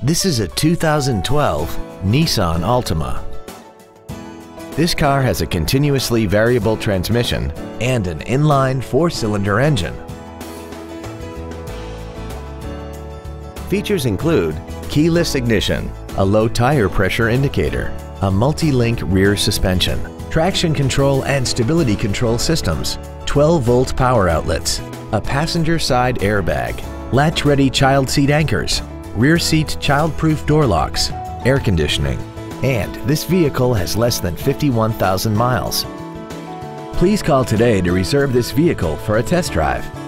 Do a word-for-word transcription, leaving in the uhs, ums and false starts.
This is a two thousand twelve Nissan Altima. This car has a continuously variable transmission and an inline four-cylinder engine. Features include keyless ignition, a low tire pressure indicator, a multi-link rear suspension, traction control and stability control systems, twelve volt power outlets, a passenger side airbag, latch-ready child seat anchors, rear seat child-proof door locks, air conditioning, and this vehicle has less than fifty-one thousand miles. Please call today to reserve this vehicle for a test drive.